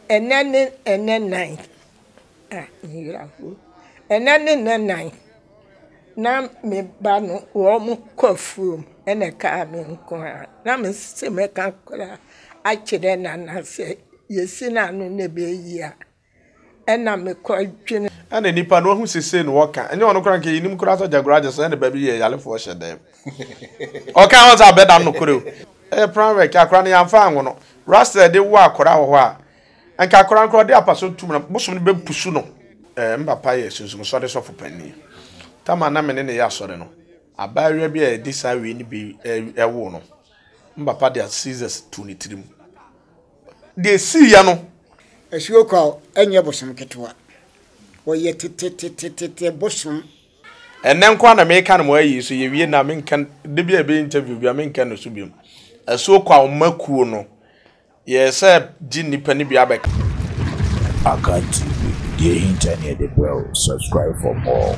nine. Nine. Na me ba no wo mo kwafum ene ka me nko na me se me ka kora a kire na na se yesi na no ne be yi a ena me kwa dwene ana nipa no hu sese no woka enye ono kora nke yinim kora so jagora so ene ba bi ye yale fo hye dem o ka ho za bedam no kore private ka kora na yamfa anwo no rasta de wo akora ho a anka kora nkora de apaso tum na bosom ne be pusu no mbapa ye sunsun so de so fo pani tama na mene ne ya sore no abawe bi e disa we ni bi ewo no mbapa de scissors to ni tirim de si ya no ehio kwa enye bosom ketwa wo ye tete bosom enen kwa na me kan mo ayi so ye wie na me kan de bi e be interview bi me kan no so bi eso kwa o makuo no ye se ji nipa ni bi abek Akati the internet the bell subscribe for more.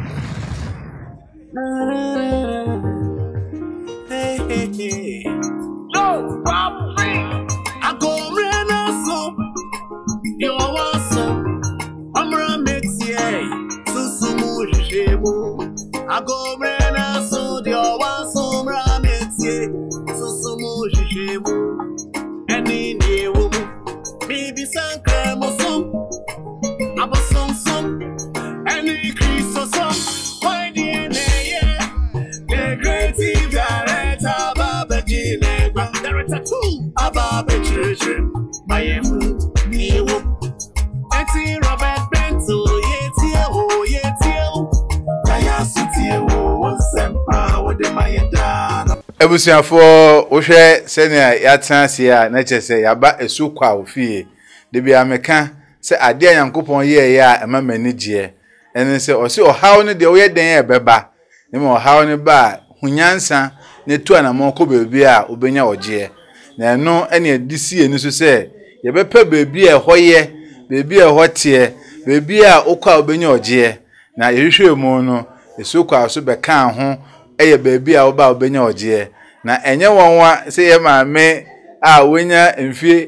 Hey. No, probably. I go rena so. You want so. I'm ramex ye. Susumu shemu. I go rena so. You want so ramex ye. Susumu shemu. Any new maybe some creme or some. Aba some. Any crease or some. Find the creative director, Baba Gine, director too, Ababa Children, Miami, New, Eti Robert Bento, Yetio, Kaya City, Sempa, with the Mayada. Ebusiafo ohwe senia yatanse a na chese yaba esukwa ofie de bia meka se ade yankopon ye ya emamani gye ene se o se ohaw ne de wo ye den e beba ne mo ohaw ne ba hunyansa ne tu anamon ko bebi a obenya ogye na eno ene adisi eni so se ye bepa bebi e hoye bebi e hote bebi a okwa obenya ogye na yehwe mu no esukwa so beka ho eye bebi a oba obenya ogye na enye wonwa se ye maame a wonya mfie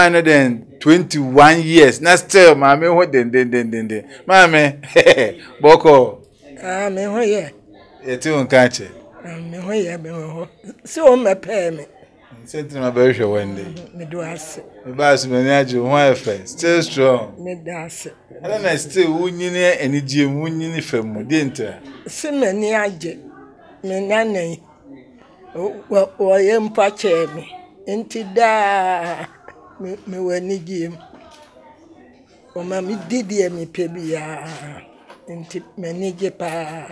121 years na still maame ho den maame boko me ho ye eti on kanche me ho ye me ho se o mepe me sentre ma be hwe wende me do ase me ba so mani age ho efe still strong me da ase ala na still wunyine enigye mu wunyine fam de nta se mani age me nanan o ye mpa che me enti da me wani giem o ma mi didi mi pebia enti mani ge pa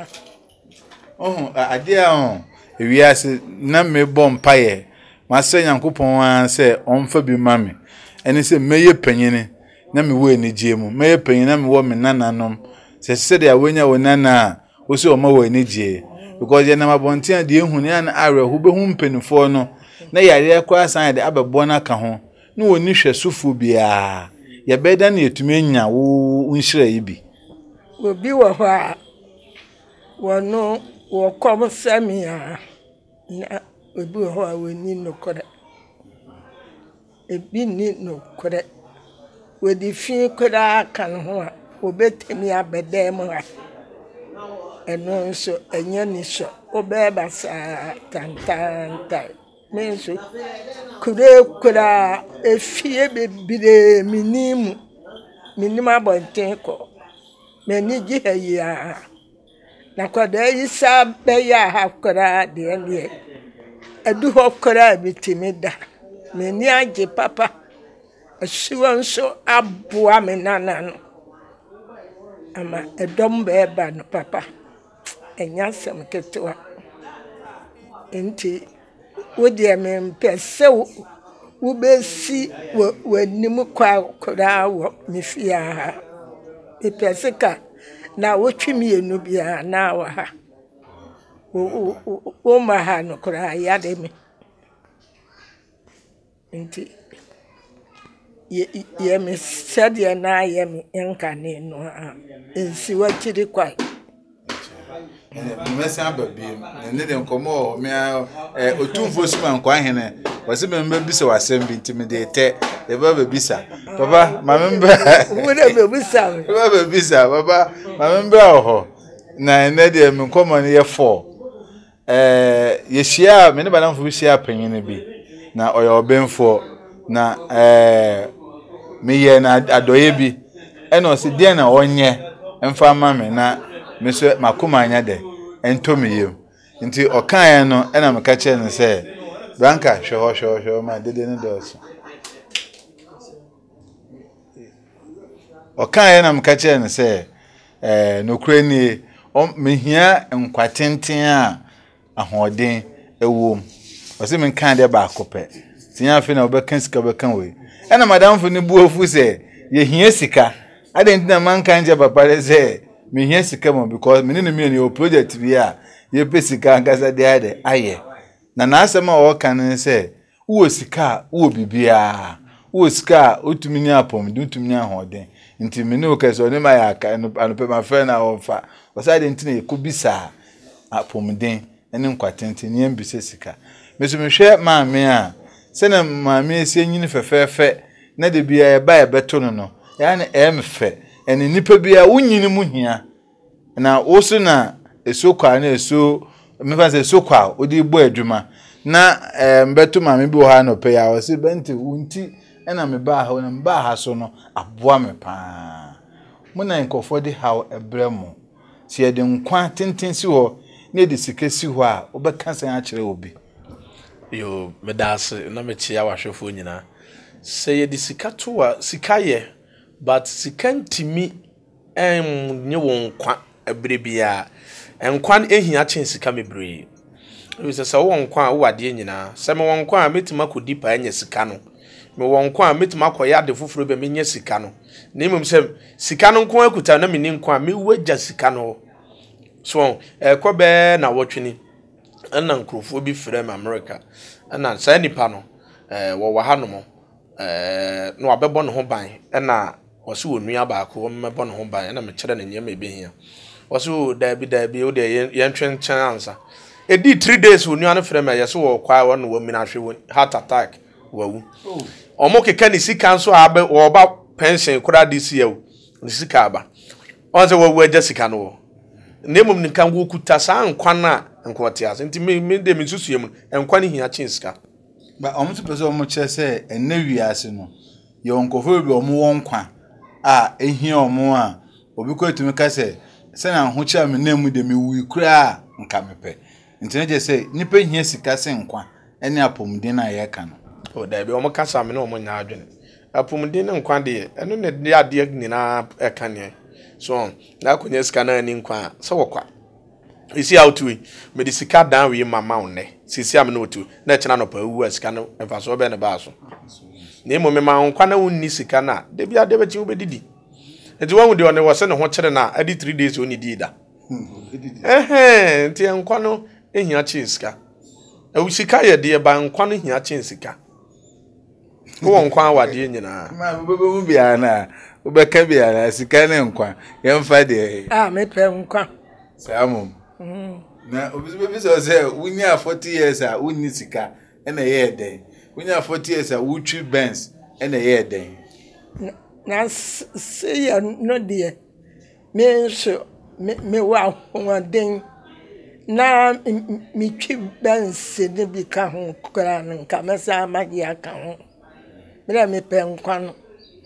ade a ewiase na me bom paye mase Nyankopon an se onfa bi mame eni se meye panyine na me wo enigye mu meye panyine na me wo me nananom se de awenya wonana wo se o ma wo enigye because na mabontia de ehunu ya na arehu be hu mpenifo no na yare kwa san de abebo na ka ho na woni hwesufu bia ye beda na etumi anya wo nhira yi bi obi wo ho a wono wo kom samia na obi wo ho a woni nokore ebi ni nokore wedi fi koda kan ho a obetemi abedem ha eno so enye ni so obeba sa tantanta menso kura efie bebire minim abonten ko meni giya na kwada isa be ya hakora de ne adu hokora bitimida meni age papa asiwon so aboa me nana no ama edom be ba no papa enya sem ketewa enti wodi me mpese wo besi wanim kwa kora wo mifia ha ipese ka na wotwimi enu bia na wa ha wo ma ha no kora ya de me enti ye me sadia na ye me enkane no a ensi wakiri kwa mmesi ababi ne de nkomo me otumfo suma nkwa hene wase me mbisa wasem bi intimidate eba bebisa papa mamembra Wode bebisa me. eba bebisa papa mamembra ho na ne de me komo ne ye 4 ye hia me ne banamfo bi hia panyin bi na oyo benfo na me ye na adoye bi eno se de na onye emfa ma me na me so makoma anya de entomiyem nti okan no ena me ka che ne se Branca show ma dede ne dos okan na me ka che ne se no krani me hia nkwatenten a ahoden ewom o se me kan de ba kope tinya fe na obekan sika obekan we ena madam fo ne buofu se ye hia sika ade ntina man kan je papa se me hia sika mo because me ne me ne project bi a ye pesika ngasa de ade aye na asema o kan se wo sika wo bibia wo sika otumi apom de otumi ahoden nti me ne o ka so ne ma ya ka no pe ma fe na o fa o sa de ntina ekubisa apom den ene nkwatenten ne mbise sika me so me hwe maame a se na maame esi nyini fefefe na de bia e ba e beto no ya na emfe ene nipa bia wunyini mu hia na wo so na esokwa na eso mefa se sokwa odi gbo adwuma na mbeto maame bi wo ha no pe ya wo se benti wunti ena me ba ha na mba ha so no aboa me pa mo na nkofo de ha ebremo si e de nkwa tenten si ho na de sika si ho a obeka san a kire obi yo medas na me chia wahwefo nyina se ye de sika to a sika ye but sika ntimi nye won kwa ebre bia enkwan ehia chen sika mebre we se won kwa wo ade nyina se me won kwa metima kodi pa anya sika no me won kwa metima koya de foforo be menye sika no na imum se sika no nko akuta na meni nkwa me wagya sika no so kobe na wotwini ana nkrofo bi frem America ana sa nipa no wo ha no mo no abebo no ho ban ana wose wonua baako wo mebo no ho ban ana me kyere na nyema ebehia wose dabi o de yentwen chance edi 3 days wonua no frem yeso wo kwa wo no wo mina hwe heart attack wawu omo keka ni sika nso abe wo ba pension kura this year ni sika aba onse wo wagya sika no nemum ni kan go kuta sa nkwan na nkwotias nti me de me susuem nkwan hia chinska ba omo to pese omo che se enne wiase no ye onkofo bi omo won kwa a ehia omo a obi ko etumi ka se na ho cha me nemu de me wi kura nka mepe nti ne je se nipa hia sika se nkwa ene apomden na ye ka no o da bi omo kasa me no omo nya adwene apomden ne nkwa de eno ne de ade nyina eka ne so na akonya sika na ni nkwa so wokwa isi out we me di sika dan we mama onne sisi am na otu na chena no pa wu sika no emfa so be ne ba so na emo me ma nkwa na wonni sika na de bia de bechi obedidi enti wanwu de one wo se ne ho kire na adi 3 days oni di da enti nkwa no ehia chi sika e sika ye de ba nkwa no hia chi sika wo nkwa awade nyina ma bebe bia na obeka bia na sika ne nkwa yemfa de me pe nkwa samum na obi so say wunya 40 years a wunni sika ena ye den wunya 40 years a wutwi Benz ena ye den na se ya no de me so me wa ho den na mi twi Benz de bi ka ho kra nka mesa magi aka ho me pe nkwa no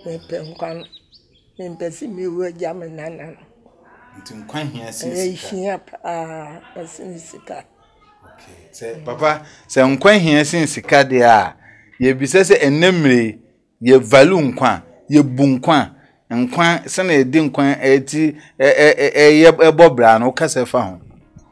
me pesi mi wo jam nana nti nkwa hia sika hia sika okay se papa se nkwa hia sika de a ye bisa se enemre ye value nkwa ye bu nkwa se na edi nkwa eti ebobra no kase fa ho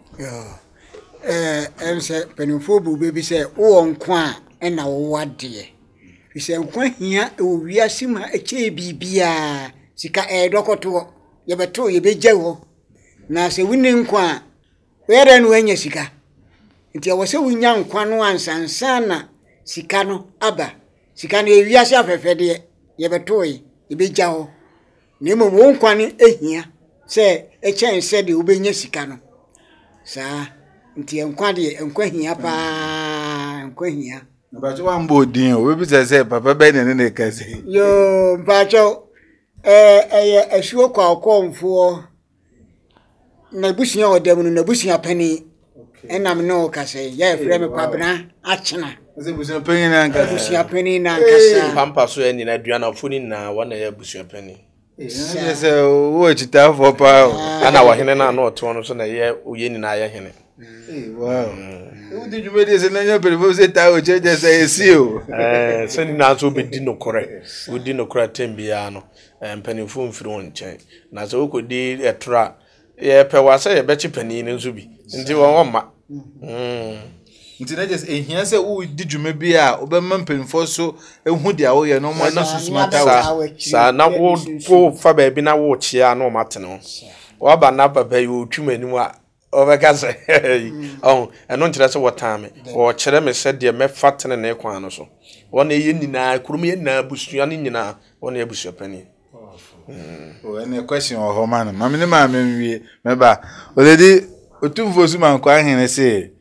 ense penifo bu bebi se wo nkwa na wo ade se nkwa hia owiase ma eche bibia sika dokoto ye beto ye beje wo na se wini nkwa were no anya sika nti wo se wunya nkwa no ansansa na sika no aba sika no ewiase afefede ye beto ye beja wo na mo nkwa ni ehia se echen se de obenya sika no sa nti nkwa de nkwa hia pa nkwa hia But you want boarding, we be say Papa Ben and they can say. Yo, mpacho ehwo kwa akomfo na busia odam no na busia pani enam no ka say ya efre me kwabena achena Say busia pani na nka busia pani na nkasa pampa so eni na aduana foni na wona ya busia pani yes wo chita for pa ana wa hene na na oto no so na ye oye ni na ya hene wow who did you make this na your people say ta o change say see o so ni na so be di no kore wo di no kore tembia no mpanimfo mfiri won chen na so okodi etra ye pe wa say ye be chi pani ni nso bi nti won ma nti na just ehia say wo di dwuma bi a obemma mpanimfo so ehu dia wo ye no mo na susumata wo sa na wo fa ba bi na wo chia na o matene wo ba na papa yo twumanimu a obeka say eno nkyere say wo time wo kyere me se de me fatene na ekwan no so wona ye nyina kurum ye na busua ni nyina wona ye busua pani any question or homan mama ne ma menwie meba already otumfo su man kwa hene say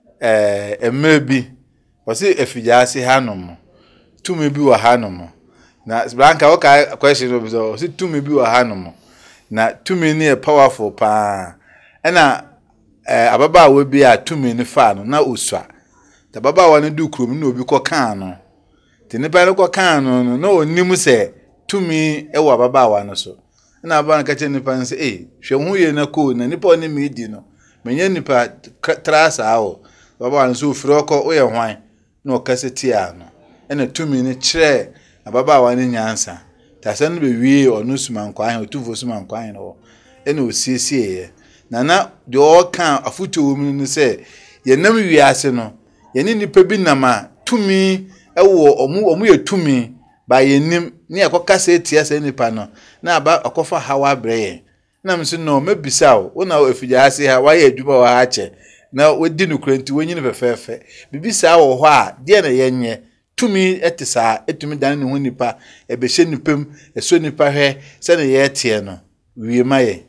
emebi o say efijaase hanom tumi bi wa hanom na blanka o ka question o say tumi bi wa hanom na tumi ne powerful pa na ababa we bi a tumi ne fa no na osua ta baba wa ne du krom na obi ko kan no te ne ba ne ko kan no na onim se tumi ewa baba wa no so na aba na kache nipa nse hwe hu ye na ko na nipa oni mi di no menye nipa trasa awo baba wa no so ofiri okọ o ye hwan na okaseti a no na tumi ne kire na baba wa ne nyansa ta san be wie onu suman kwa han otufo suman kwa han no na osiesie ye na de o kan afuto wo mu no se ye nam wiase no ye ni nipa bi na ma tumi ewo omu ye tumi ba yenim ni akokasa etia se nipa no na aba akofa hawa breye na mse no mabisa wo na afija ase ha wa ye adwuma wa ache na wodi no kranti wonyi ne fefefe bibisa wo ho a de na yenye tumi etisa etumi dan ne ho nipa ebehye nipam eso nipa hwe se ne ye tie no wie maye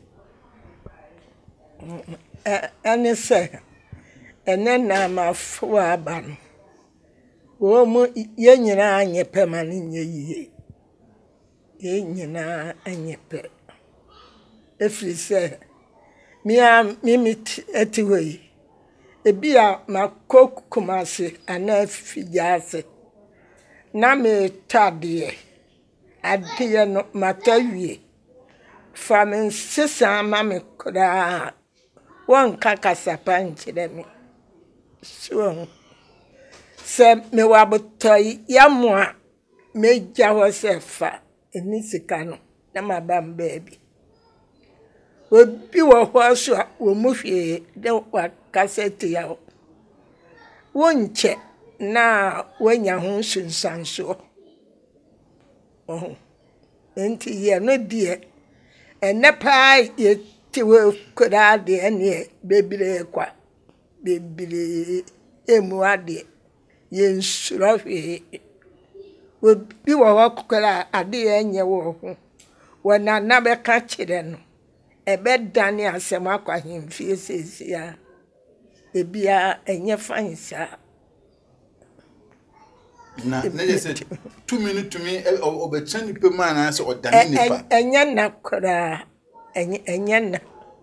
ane se ene na mafo aba no wo mu ye nyina anye pe mani nye yiye ye nyina anye pe efri se mi etiwe ebi a makokumase ana fijase na me tadie adie no matawie famen sesa ma me kra won kakasa panchire mi so se me wabotoy yamwa meja wo sefa eni sika no na mabam baby obi wo ho so wo muhwe de wa kaseti ya wonche na wanya ho sunsanso enti ye no die ene pa ye tiwe kura de ene bebire kwa bebire emu ade ye nsrohwe obi wo kura ade enye wo ho wana na be ka kire no ebe dani asem akwa himfie sesia ebia enye fansa na just 2 minutes to me obetani pe man say odani nipa enye na kura enye na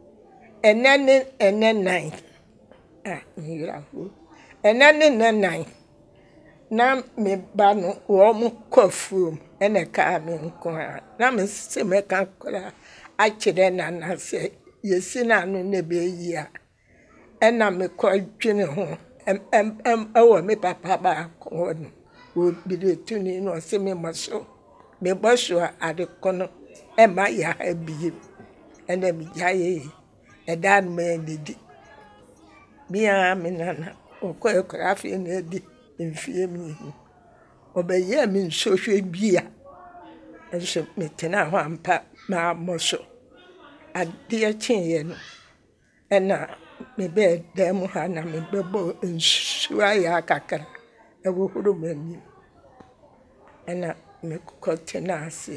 enene mirahu enene nine na me ba no wo mu kofu ene ka me nko na me se me ka kura akire na na se yesi na no ne be yi a ena me ko dwene ho ewo me papa ba ko no wo bi de tuni no se me maso me boso ade kono e ma ya abi ena mi jaye e dan me ndidi bia me nana o ko e krafi na di mfie mi obaye mi nsohwe bia enso me tena ho ampa ma moso ade chenye no ena me be dem ha na me bebo nsua ya kakara e wo huru mani ena me kokotena ase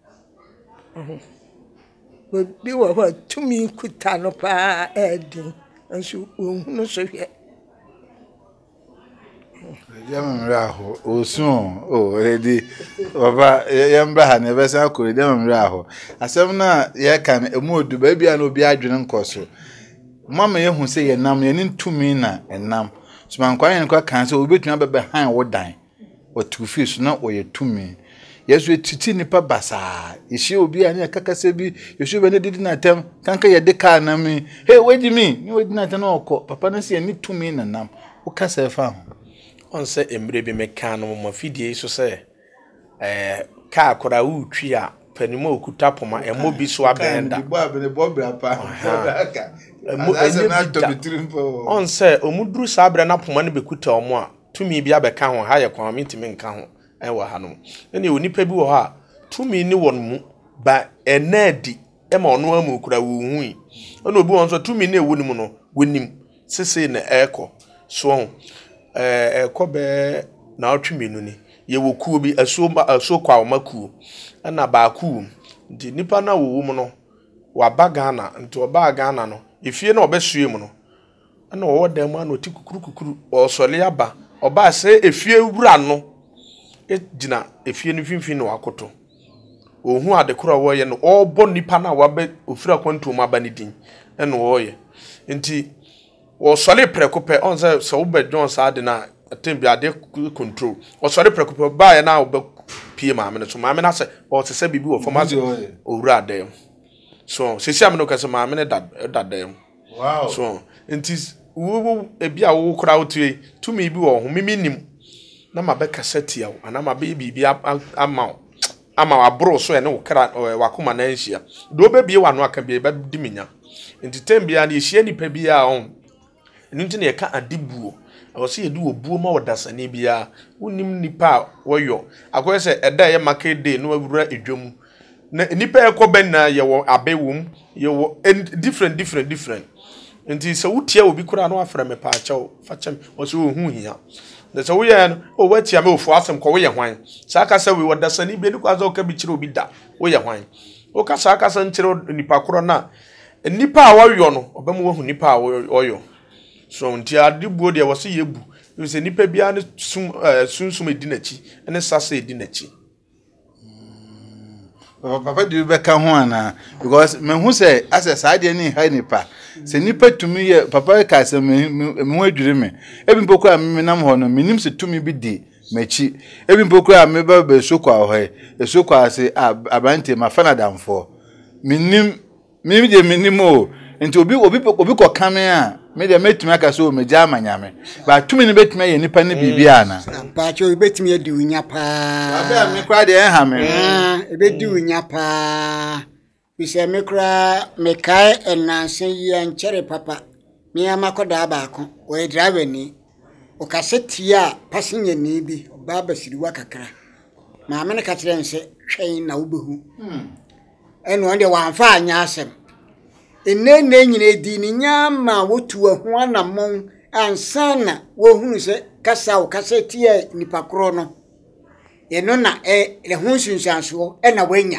bi wo tumi kuta no pa edi enso ohunu so hwe Yamraho osun already baba yambra na be san ko yamraho asem na ye kan emodu ba bia na obi adwene nkoso mama ye hu se ye nam ye ntumi na enam so man kwan ye kan se obetuma bebe han wodan otufi so na oye tumi yesu titi nipa basa ishi obi ani akakase bi yesu be ne didi na tem kanka ye de ka na mi hey wedi mi ni wedi na tem na okọ papa na se ni tumi na nam o kasa fa on se emre bi meka no mo fidie so se ka akora utwi a panimo okuta poma emo bi so abenda bo abene bo brapa aka on se omuduru sabre na poma ne bekuta omo a tumi bi abeka ho ha ye kwa mitimi nka ho enwa ha no ene onipa bi wo ha tumi ni won mu ba enadi ema ono amu kura wo hui ona obi won so tumi na ewo ni mu no wonim sese na eko so ekobe na otwemenu ni ye wokuo bi aso kwa omakuo na ba kuo ndi nipa na wo mu no waba Ghana nti oba Ghana no efie na obesue mu no na wo dem ana oti kukuru osole aba oba se efie wura no ejina efie no finfin no akoto ohu adekora wo ye no obo nipa na wabe ofira kwantu mu aba ni din eno wo ye nti wo sole prekope on say so wo be John sa de na atembi ade control wo sole prekope ba ye na wo be pie ma me so ma me na se o se se bibi wo formato owura ade so se se am no ka se ma me ne da wow so nti wo ebi a wo kora wo tue tumi bi wo ho miminim na ma be kaseti ya ana ma be bibi ama abro so e ne wo kra wakoma na nhia do be bie wano aka bie ba diminya nti tembia na ehia nipa bia on nti ne ka adibuo o se yedu obuo ma wodasane bia wonim nipa woyo akoye se eda ye market day no awura edwam na nipa ekoben na ye wo abewum ye wo different nti se wutia obi kura no afra me pa acha fachem o se ohun hia na se wo ye no o watia me ofu asem ko wo ye hwan saka se we wodasane bia ni kwazo ka bi kire obi da wo ye hwan o ka saka se nkire nipa kuro na nipa a woyo no obemu wo hu nipa a woyo so nti adibuo de wo se yebu you se nipa bia ne sunsum edinachi ene sasa edinachi papa do be ka ho ana because me hu say ase saade ni ha nipa se nipa tumi ye papa ka se me hu adwire me ebi mpoko a me nam ho no minim se tumi bi di machi ebi mpoko a me ba be sokwa ho esokwa ase abante ma fanadamfo minim o nti obi ko kame a me de metumi aka so me ja amanyame ba tumi ne betumi ye nipa ne bibia na pa cho betumi adi unya pa ba me kwa de ha me ebedi unya pa bise me kra me kai enanse ye nchere papa me amakoda ba ko we driver ni o kaseti a passenger ni bi ba basiri wakakra ma me ne ka kire nse hwen na wobehu eno onde wanfa anya asem enene nyine di ni nyama wotu ahu anamon ansana wo hunu se kasa o kaseti e nipa kro no eno na le hu sunsanso e na wanya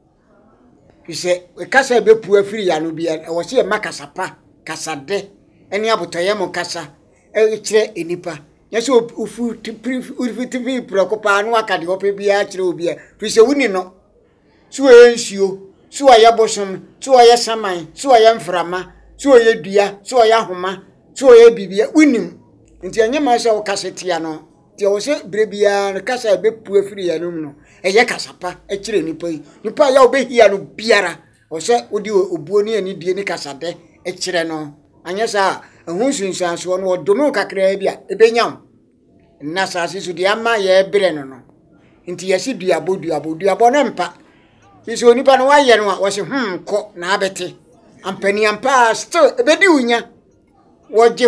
bise kasa be pu afiri ya no bia wo se makasa pa kasa de eni abotoye mo kasa e kire enipa yeso ufu tipi prokopa no akade ope bia kire obia bise wuni no so ensio so aya bosom so aya saman so aya mframa so aya dua so aya homa so aya bibia unim nti anya ma sha wo kasetia no ti wo se brebia kasa be pu afiri ya no no eye kasapa e kire nipa ya obehia no biara wo se odi obuo ni ani die ni kasade e kire no anya sa ehun sunsanso no odono kakra bia ebenyam na sa sisu di ama ye bre no nti yesi dua bo na mpa isi onipa no waye no wo se ko na abete ampani ampa still ebedi unya woje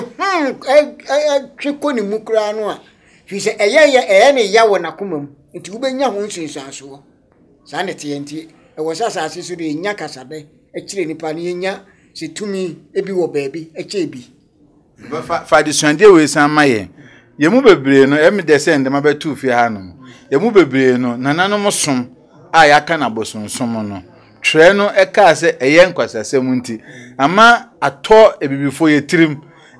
tweko ni mukura no a fise eye ne ya wo nakomam nti ubenya ho nsinsanso sa ne TNT e wo sasa asisu de nya kasabe e kire nipa ne nya se tumi ebi wo baabi e chebi fa disande we san maye yemu bebre no emi de se ndema betu fi ha no yemu bebre no nananom som aya kana bosonsom no twerɛ no ɛka sɛ ɛyɛ nkwasasɛm nti ama atɔ ebibifo yɛ tirim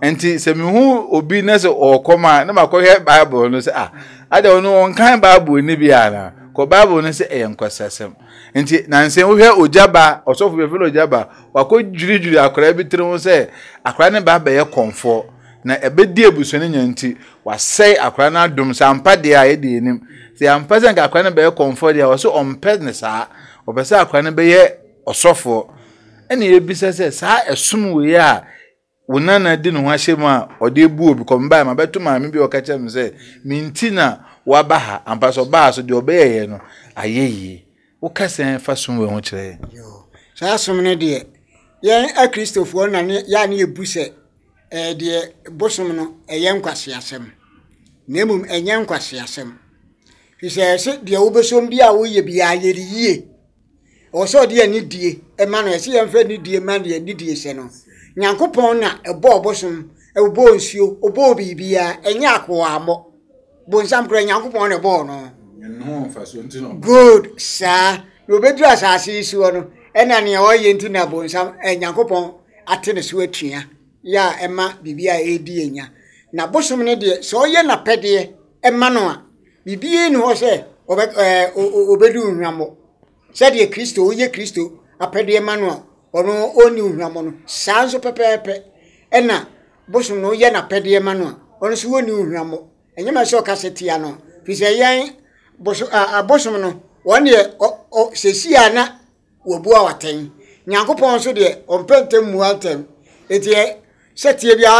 enti se me hu obi na se okoma na makohwe Bible no se ade ono on kan Bible ni bia na ko Bible no se enkwasasem enti na nse wo hwe ojaba osofo be felo ojaba wako juri akora bi tire se akora ne ba ye komfo na ebedi ebuso ne nyanti wasai akora na dum sampa de a yedi enim se ampa se akora ne be ye komfo de a so ompe ne saa obese akora ne be ye osofo ene ebisa se saa esum we a wonana di no ho ahyem a ode bu obi komba ma beto ma me bi okacha me se mintina waba ha ampa so ba so de obeye no ayeyi wo kasa fa sum we ho kire yo saa sum ne de yen a Christopher na ya ne ebu se de bosom no eyen kwase asem nemum enyen kwase asem fi se de wo besom bi a wo ye bi a yeri yie o so de ani die e ma no e se yen fa ni die ma de ani die se no Nyankopon na ebo bosom ebo nsuo obo bibia enya akwa amo bonsam kro Nyankopon na ebo no no fa so ntino good sir no bedu asase isuo no ena ne o ye ntina bonsam Nyankopon atene so atua ya ema bibia edi enya na bosom ne de so ye na pede ema no a bibia ni ho se obedu nhwamo se de Kristo oye Kristo apede ema no ono oni nhwamo no sanso pepepe ena bosom no ye na pede ema no ono so oni nhwamo enyema so kaseti ya no fi se yan bosom no won ye sesi ana wobu awaten Nyankopon so de ompentem muatem etie setie bia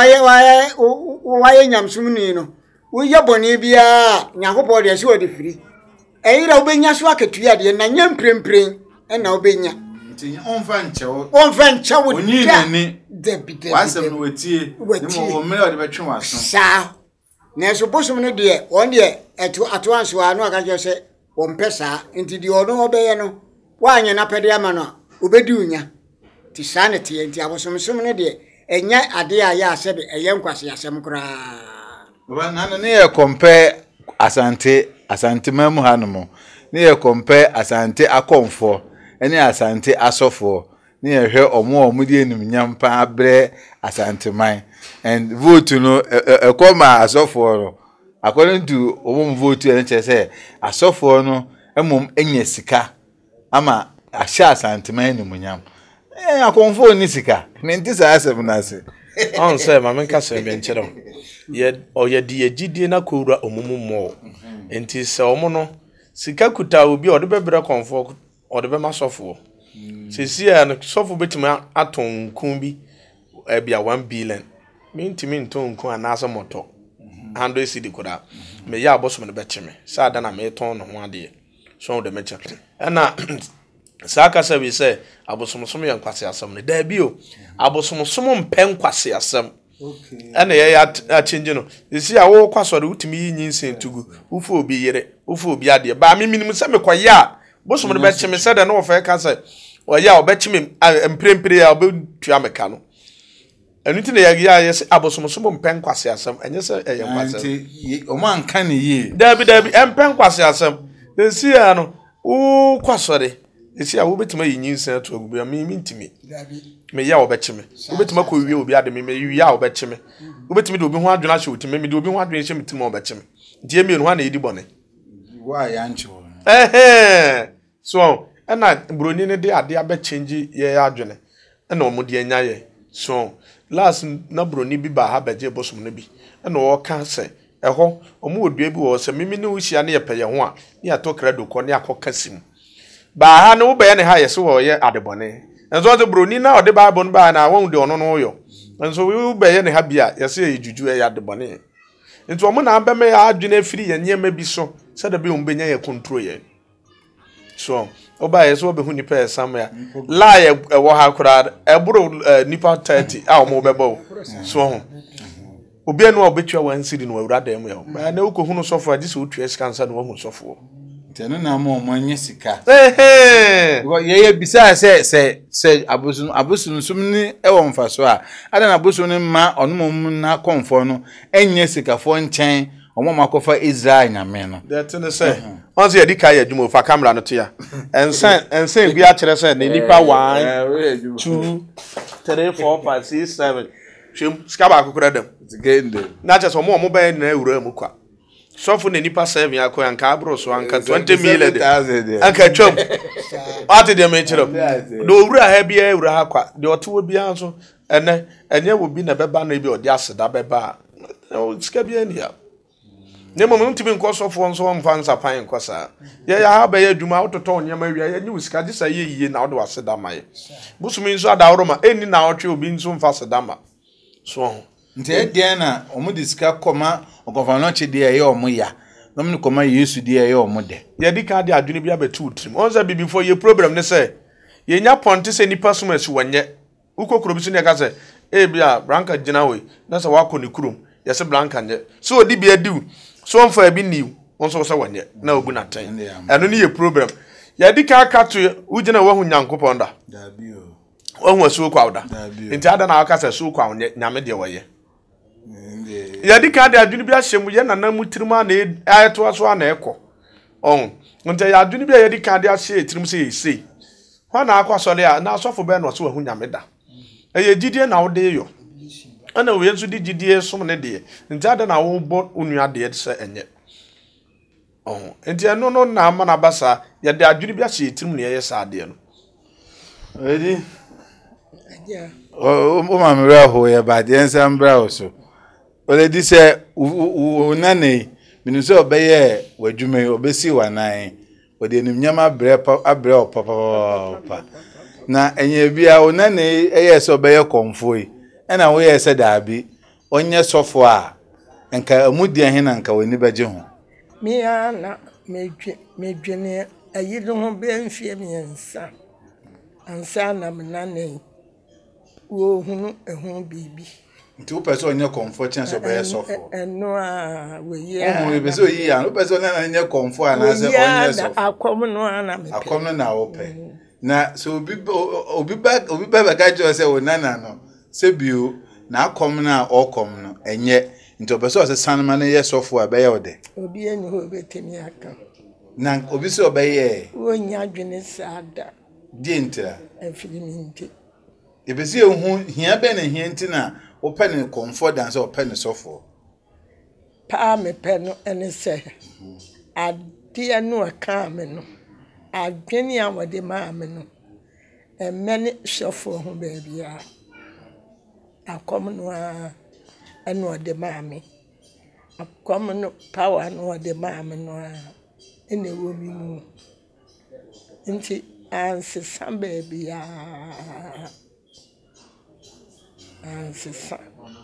waye nyamsum ni no wo ye bone bia Nyankopon de se odi firi eyira obenya so aketua de na nyamprempren ena obenya nti onfa nchewo onyi ni debide wasem no wetie ni mo me odi betwe waso sa na so bosom no de on de ato anso anu aka je se won pesa nti de ono obeye no wanye na pede ama no obedi unya ti sanity nti abosom no de enya ade a ya asebe eye nkwase asem kra baba nana ne ye compare asante mamu hanumo ne ye compare asante akomfo ene asante asofo ne ye hwe omo de enum nyampa abre asante man and vote no ekoma asofo no according to omo vote ene chese asofo no emom enya sika ama ahya asante man enum nyam akomfo ni sika menti sa asem na se on say ma menka se be nkyero ye oye die gidie na kowura omumummo enti se omo no sika kuta obi ode bebre konfo ode be masofo sesi ya sofo betima aton kun bi bia 1 billion mintimi nton kun anasa moto 100 cedi koda me ya abosom ne bechime sa da na me ton no ho ade so de mecha na saka sabi se abosomsom ya nkwase asem ne da bio abosomsom mpen kwase asem ana ya change no sesi ya wo kwasore utimi yin sentugu ufo obi yere ufo obi ade ba me minim se me kwaya bosom ne bechime se da no ofa ka se oya obechime emprempre ya obetua meka no enuti na ya yes abosomsom mpen kwase asem enye se eye kwase anti o man kan yi dabi mpen kwase asem sesi ya no o kwasore esi a wo betima yin sen to agubu ya me ntimi me ya obechime wo betima ko wie obi ade me ya obechime wo betimi de obi ho adwena hye otime me de obi ho adwena hye metima obechime die me no ha na edi bone wa ya ncho so ena broni ne de ade abe change ye adwene ena omo de anya ye so last na broni bi ba ha beje bosom ne bi ena wo ka se eho omo odua bi wo se mimi ne wo hia ne ye peye ho a ne ato credo ko ne akokasim ba ha ne wo be ne ha ye se wo ye adebone enzo de broni na ode ba bon ba na won de ono no yo enzo wo be ye ne ha bia ye se ye juju ye adebone nti omo na be me ya adwene afiri ye nyema bi so se da be o mbenya ye control ye so oba ye so be hu nipa ye samya la ye wo ha kura eburo nipa 30 a omo bebo so ho obi anu obetwa wansiri no awura dem ye ba na ukohunu sofo adi so utwa skansa no hu sofo teno na mo anya sika go ye bisa se abosun sum ni ewo mfaso a ada na abosun ni ma ono mo na konfo no enya sika fo nchen omo makofa Israel nyame no that no say once you dika ya dwumo fa camera no to ya ensen bi a kire say na nipa 1 2 3 4 5 6 7 hwem sika ba akokora dem Zigende. na cha so mo ba na ewura mu kwa sofo na nipa 7 akọ anka abro so anka 20 million anka twam ate de me kyerem do owura ha bia ewura ha kwa de oto bia so enye wo bi na beba na bi odi aseda beba sika bia ni ya ne mo ntimi nko sofo nso mfa nsapan nko sa ya ha ba ya adwuma ototo onyama wia ya nyi sika gisa ye yiye na ode waseda mai busumi nso adawro ma eni na otwe obi nso mfa seda ma so nti edien na omu disika koma okonfano chide ye omu ya nomni koma Yesu die ye omu de ye di ka de adwene bia betu trim onza bi before ye problem ne say ye nya ponte se nipa suma si wanye ukokuro bi so ne ka say e bia branka gina we na say wakọ ne kurom ye se branka nye so odi bia diu so mfa bi niu onso so wanye na obu na tan eno ne ye problem ye di ka aka to ugina wahu nyankopon da da bio wahu asu kwa oda nti ada na aka say so kwa onye nyame de woye ya dika de adwene bi ahyem ye nana mutirima na ayeto aso na ekọ nti ya adwene bi ya dika de ahye etirim se yesi ho na akwa sole a na asofo be na so wahu nyame da eye gidie na wode yo ana we nso di gidie som ne de nti ada na wo bo onua de se enye nti eno no na ama na basa ya de adwene bi ahye etirim na ye sa de no edi o ma mra ho ya ba de ensam bra so ole di se unane minuso obeye wadwume obesi wanan ode enumnyama abre opapa na enye bia unane eye se obeye konfoi ena wo ye se daabi onye sofo a enka amudi ahe na nka wani baje ho me ana medwene ayido ho be mfie miensa ansa na menane wo hunu ehun bibi nti wo pese onye comfort chance obeye sofo eno a we ye o mo be so yi an wo pese onye nye comfort na se onye sofo akom no ana me akom no na wo pe na so obi ba ka jo se onana no se bio na akom na okom no enye nti pese o se sanma na ye sofo abeye ode obi eni ho betemi aka na obi se obeye wo nya dwene sada di ntira afiliminti ebesi ehu hia be na hia ntina open ne comfort and so open ne sofo pa me pe no ene se ade no aka me no adwene a wode ma me no emene sofo ho ba bia akom no a eno wode ma me akom no power no wode ma me no a ene wo mi mu nti anse samba bia ansa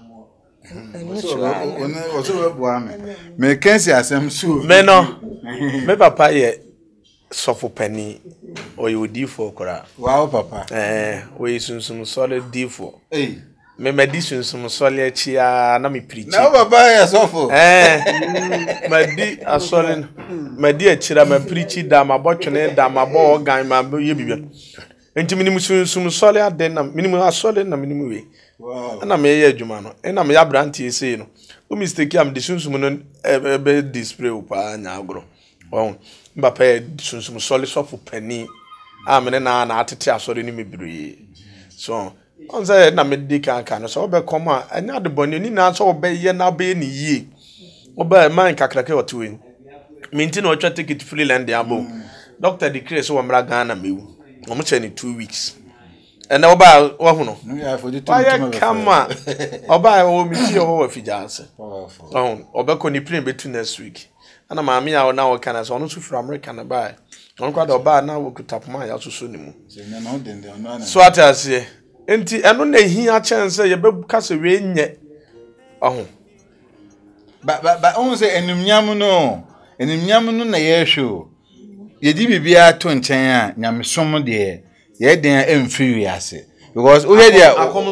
oso bo me kensi asem so me no me papa ye sofo pani oyodi for kora wow papa we sunsum solid d4 me medi sunsum solid chia na me preach na papa ye sofo medi asolin medi achira me preach da ma botwene da ma bo organ ma ye bibia enti minimu sunsum solid aden na minimu asolid na minimu we wow na me ye adwuma no na me ya branti ese no o mistake am de sunsum no be display pa nya agro wow mbapa ye sunsum solid sofu pani amene na atete asori ni mebiri so on say na me di kan no so be come a anya de boni ni na so be ye na be ni yie oba man kakrake otuwe minti na otwa ticket free land abo doctor decree so wamra Ghana mewu omo che ni 2 weeks and oba wa hu no kama oba o mi ti o wa fijanse oba ni plane betu next week ana maami a na o kana so no so from America na ba on kwa da oba na wo kutapuma ya so ni mu so atase enti eno na hia chance ye be kase we nye ba on say enumnyam no na ye hwe ye di bibia to nchen a nyamesom de ye den emfiri ase because we hear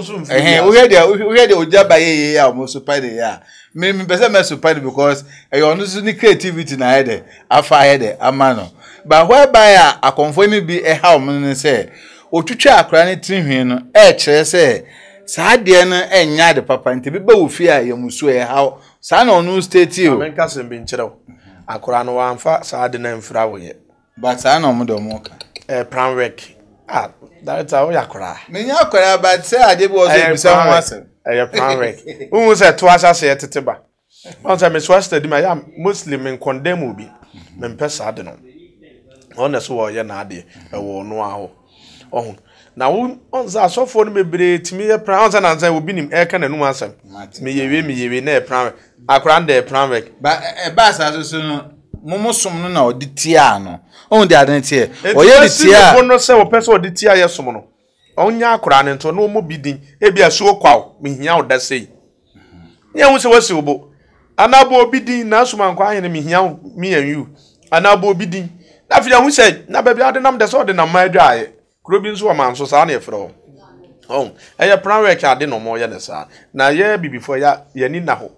ojaba ye ya mo super de ya me pese me super because e you no so ni creativity na head afa head amano but whereby akonfo ni bi e ha mo ne say otwitwa akra ne tinhwe no e kire say saa de no enya de papa nti bi ba wo fi a ye musu e ha saa na onu state o men ka sembe nkyerɛw akra no wanfa saa de na mfra wo ye but saa na omodo mo ka plan work that is how yakra me nya akra but say ade bi o so bisa ho ase plan work who say to asa say teteba on say me so study my muslim in condemn obi me pesa ade no on so wo ye na ade e wo no aho ohun na on za asofo no mebre timi ye plan on say na say obi nim e ka na num asem me yewe na e plan akran de plan work ba sa so no momosom no na oditia no on de ade tie o ye ditia o no say o person oditia ye som no onya akra ne nto no mo bidin e bia so kwaw me hia o da sei nya hu se wasi obo anabo bidin na asuma nkwa ahene me hia me yanyu anabo bidin na fi hu se na ba bia de nam de so de na ma adwae kuro bi nso wa man so sa na e fro eye plan work ade no mo ye ne sa na ye bibifo ya ni na ho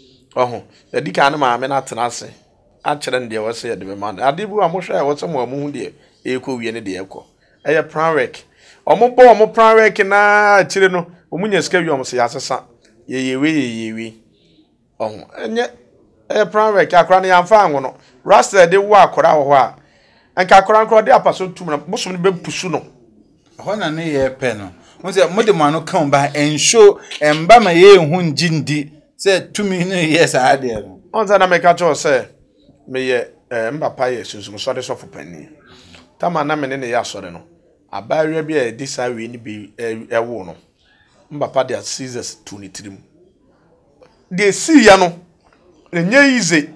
ya dika na ma me na tenase a kire nde wo se ye de be man ade bu a mo hwe wo se mo hu de e ko wie ne de e ko eye plan work omo plan work na kire no omunya sika wi omo se ya sesa yewe enye plan work akra na ya mfa anwo no rasta de wo akora ho a anka akora nkro de apaso tum na musom ne be pusu no ho na ne ye pe no mo se mo de mo anu kan ba ensho emba ma ye hu njindi se tumi ne ye sa ade no onza na meka cho se me ye mba pa ye sunsun so de so fopani tama na me ne ya sore no abaria bi e disa we ni bi ewo no mba pa de scissors to ni tirim de si ya no enye ize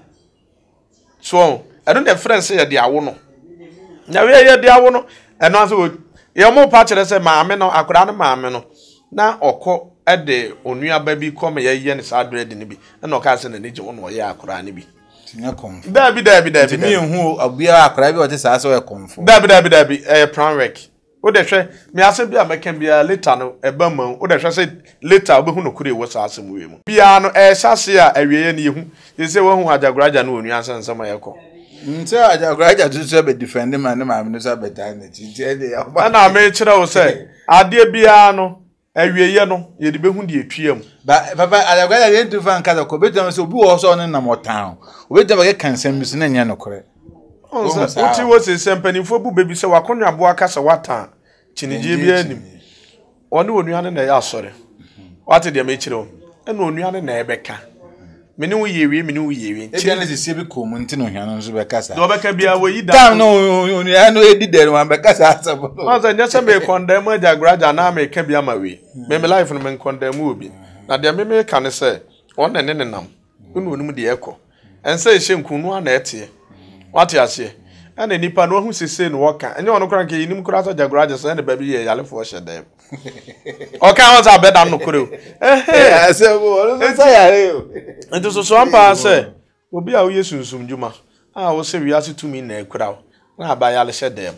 so I don't have friends say de awo no nya we ye de awo no eno aso ye mo pa kire se maame no akura no maame no na okọ ede onua ba bi kom ye ne sa dread ni bi na oka se na ne je wono ye akura ni bi tinya konfo dabi mi hu abia akura bi o te sa so e konfo dabi plan work o de hwe me ase bia meka bia later no eba man o de hwe se later obehu no kure wo sa asem we mu bia no hyase a awieye ne yehu ye se wo hu ajagoraja no onua sansama ye ko nse ajagoraja to be defend man no ma me so beta na ti de ya ba na me kire wo se ade bia no awieye no ye de behu de etuam ba papa ajagoraja ye to fan kaza ko betam se obi wo so no na motan obetam ke kansam bi so na nya no kore uti wo se sempanifo bu bebi se wakonwa abo aka se wata chinije bi anim oni onua ne na ya asore wate de me kire o ena onua ne na ebeka meni wo yewie e na se bi ko mu nti no hwan nso be kasa do beka bia wo yi da tam no onua no edi der wan be kasa asabo no za nya se me condemn ajagoraja na me ka bia ma we me life no me condemn obi na de me ka ne se on ne nam unu onum de ekọ ense hyenkunu na ete wate ase ana nipa no hu sese no woka enye ono kran ke yinim kura so jagoraje so na baby ye yale fo hyedem oka ho za bedam no kure ase wo no sa yare o ento so ampa se obi a wo yesunsum djuma a wo se wiase tumi na ekura na aba yale hyedem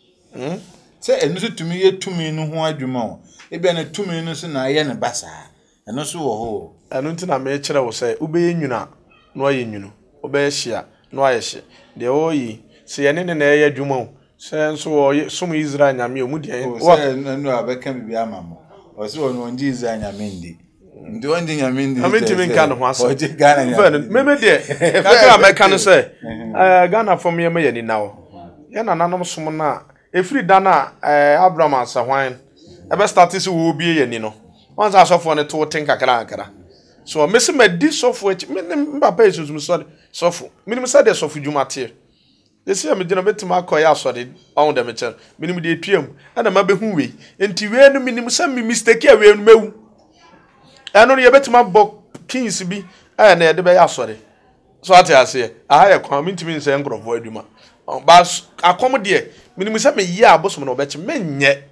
se enu so tumi ye tumi no ho adwuma o e bia na tumi no so na ye ne basa eno so wo ho enu nti na me kire wo se ube nyuna no aye nyunu obe hia no aye hye de oyi se ye ne na ye adwuma o se nso wo som Israel nyame o mu de wo se enu abeka bibi amamo o se wo no ndi Israel nyame ndi ndi ondi nyame ndi amenti men kan ho aso o je Ghana nyame meme de ka America no se Ghana from ye me ye ni nawo ye na nanom som na efiri dana Abraham asahwan ebe start se wo bie ye ni no once asofo ne to tin kakra so mesi ma di sofo echi mbapa esusum sorry sofo minim sa de sofo dwumate esi am gina betima akoya asode on dem chen minim de etuam ana ma behu we enti we no minim sa mi mistake a we no mewu eno ye betima bo kings bi na ye de be asode so ate ase aha ye kwa mintimi nse nkrofo adwuma bas akom de minim sa me yi abosom no beche menye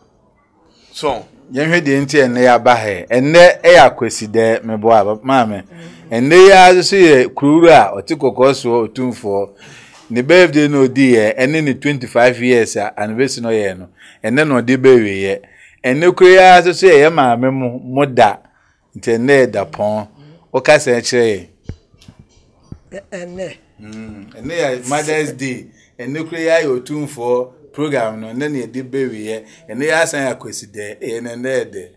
so yenhwe de nti enne ya ba he enne e yakwesi de mebo aba maame enne ya so ye kururu a otikoko so otumfo ne birthday no di ye enne ni 25 years anniversary no ye no enne no di bewe ye enne kure ya so ye maame mu moda nti enne da pon o ka se kire enne ya Mother's Day enne kure ya otumfo program no na ne di bewe ye ene ya san yakwesi de ene ne de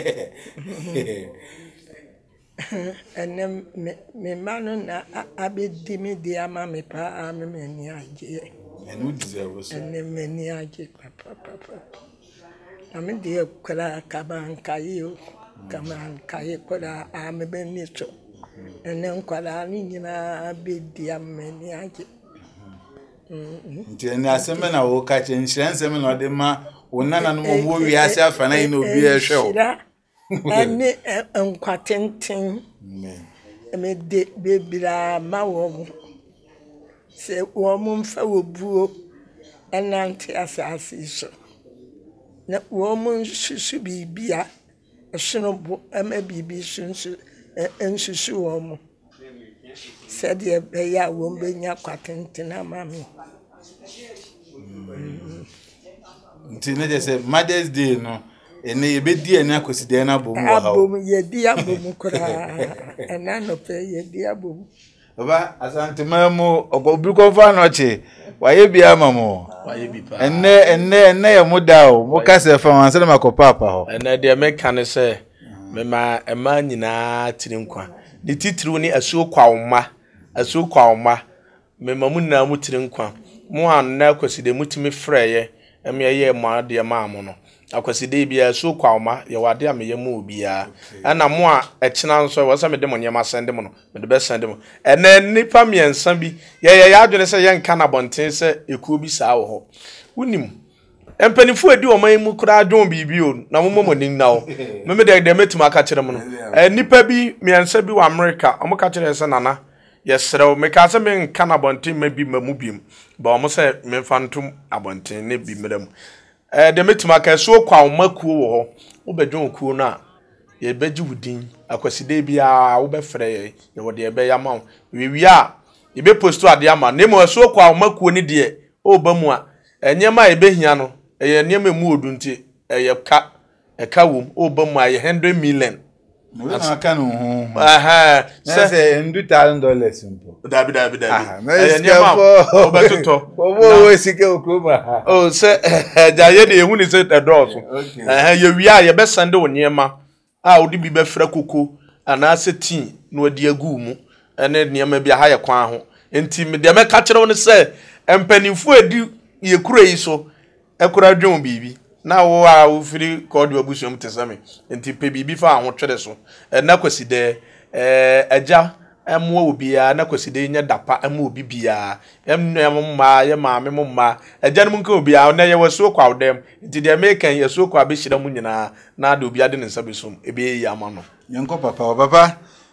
enne me manu na abedi mi di ama me pa ame me ni aje enu deserve so enne me ni aje papa na me di kula kaban kayo kama nkae koda amebeni so ene nkwala ni nyina bedi amani age nti ene aseme na wo ka che nhire nseme na ode ma wonana no mo wi ase afa na ina obi ehwe o ene nkwatenten me de bebira ma wo se wo mo mfa wo buo enante asase so na wo mo susu bibia esino bo ama bibi sunsu ensusu wo mo sede be ya wo mbenya kwatenten amami nti ne je se Mother's Day no ene yebedi ene akoside na bom wa ha abom yedi abom kura ena no pe yedi abom baba asante mamu obi ko fa no che waye bia mamo waye bi pa enne ye muda o mo ka se fa wanse na makopa pa ho enne de me kan se me ma ema nyina tiri nkwa ni titiri ni asuo kwa oma me mamu na mu tiri nkwa mo an na akoside mutimi freye eme ye mo de ma amu no akwaside bia so kwawma ye wade ameye mu obia ana mo a ekina nso wo se me de mo nyema sende mo no me de be sende mo ene nipa miensa bi ye ya adwene se ye nka na bonten se ekuo bi saa wo ho unim empanifu edi o man mu kura adwon bibi o na mo mo nin na o me de metima aka kire mo no nipa bi miensa bi wa America o mo ka kire se nana yesrew me ka se me nka na bonten ma bi ma mu bim ba o mo se me fantum abonten ne bi mram de metima ka so kwa omakuo wo ho wo bedwon kuo na ye beji wudin akwaside bia wo be frɛ ye wo de be yama wi a ye be posto ade ama ne mo so kwa omakuo ni de o ba mu a enyema ye behia no ye nyema mu odunti ye ka wom o ba mu a ye 100 million no na ka no ho se $100,000 simple dabi ye nyema o betuto wo sike okoma o se jaye de ehuni se edoso ye wi a ye be sande onyema a odi bi be fra koko ana se tin no adi agu mu ene nyema bi ha ye kwan ho enti me de me ka kire won se empanimfu edi ye kura yi so ekura dwon bibi na wo a wo firi kodo abusuam tesame enti pe bibi fa ho twede so na kwaside eja emwo obia na kwaside nya dapa emu obi bia emma ye maame mma eja no nka obia na ye waso kwa odem enti de mekan ye so kwa be hira mu nyina na de obia de ne nsa besom ebe yi ama no yenko papa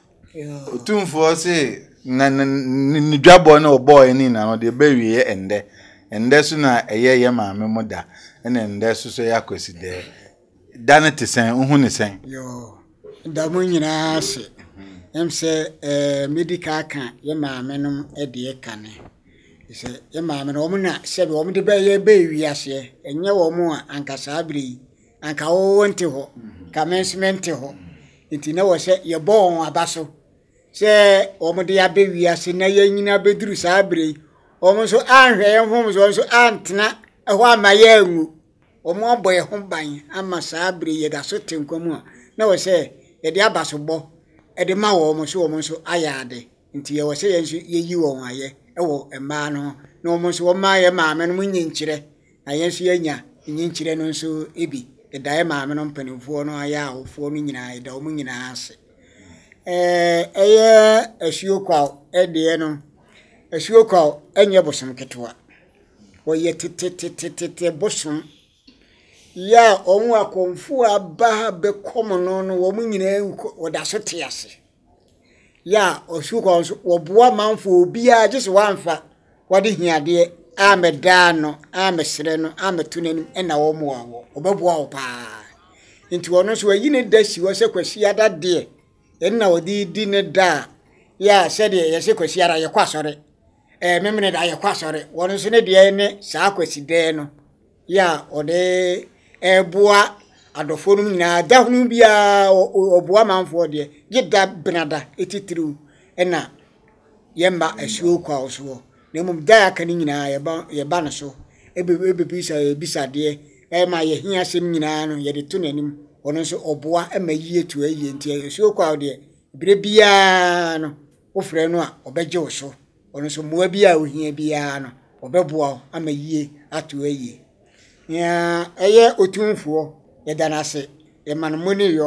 otumfo se na ni dwabo na oboy ni na no de be wie ende so na ye maame mo da ene ende so ya kwaside dane tesen uhu ne sen yo da mo nyina se emse medical kan ye maame no de kane se ye maame no mo na se be mo de be wi ase enye wo mo anka sabri anka wo wonte ho commencement ho enti na wo se ye bon abaso se o mo de ya be wi ase na ye nyina beduru sabri o mo so anhwe ye ho so antena ho amaye angu o mo aboye ho ban ama sabri ye da so tenkwamu na wo se ye de abaso bo ede ma wo mo so ayade nti ye wo se ye nso ye yi wo aye ewo emma no na wo mo so ma ye maame no nyinkire na ye nso ye nya nyinkire no nso ebi eda ye maame no mpanimfo no aya awofo no nyina eda wo nyina ase eye asuo kwa ede no asuo kwa enye bosom ketwa wo ye tete bosom ya omu akomfu aba be komono no wo nyina woda so tiase ya osuko wo boa manfo obia gese wanfa wade hiade ameda no amesre no ametunanim ena wo mo wo obeboa wo pa nti wono so yi ne dasi wo se kwasi ada de enna wodi di ne da ya se de ye se kwasi ara ye kwasore memene da ye kwasore wono so ne de ne sa kwasi de no ya ode eboa adofo no nyina da hunu bia oboa manfo de gida benada etitiru ena yemba asuo kwa oso na mum da aka ni nyina ye ba no so ebe bisa de ma ye hia sem nyina no ye de to nanim ono so oboa ma yie tu aye nti asuo kwa de bire bia no ofre no a obeje wo so ono so moa bia ohia bia no obeboa ama yie atu aye ya eye otumfuo ye danase ye manmoni yo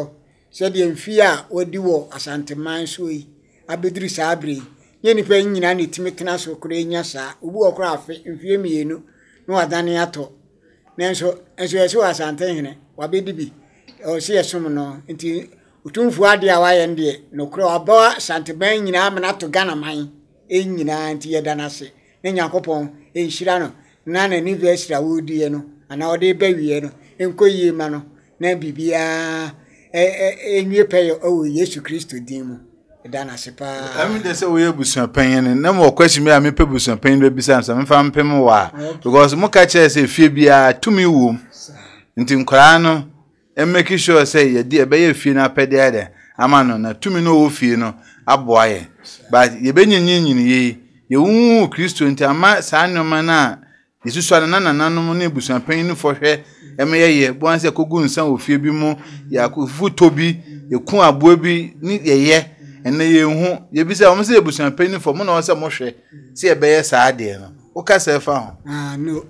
said the Enfia or Diwo Asante Mansui, Abedri Sabri, Yenipa nyina ne timetena so kure nya sa obu okra afe mfie mienu no adane ato nenso enso asante hene wabedi bi o se yesum no nti utumfu ade a waye nde no kure aba asante ban nyina amana to Ghana man enyina nti yedana se ne Yakopon enhira no na na university awodie no ana ode bawie no enkoyie ma no na bibia enwie peyo o Yesu Kristo din mu dana sepa I dey say we busuan panyin na mo question me am pe busuan panyin be bisa am fa mpem wa because mo ka che say fie bia tumi wo nti nkora no make sure say ye dey be ye fie na pede ade ama no na tumi no wo fie no aboa ye but ye be nyinyin ye wu Kristo nti ama saa nyoma na Yesu na nananom ne busuan panyin fo hwe ye bo an say kogu nsan wo fie bi mu ya kufu tobi ye ku aboa bi ni ye ene ye hu ye bi say o se ebusuan panyin fo mo na o se mo hwe se e be ye saa de no o ka se fa ho no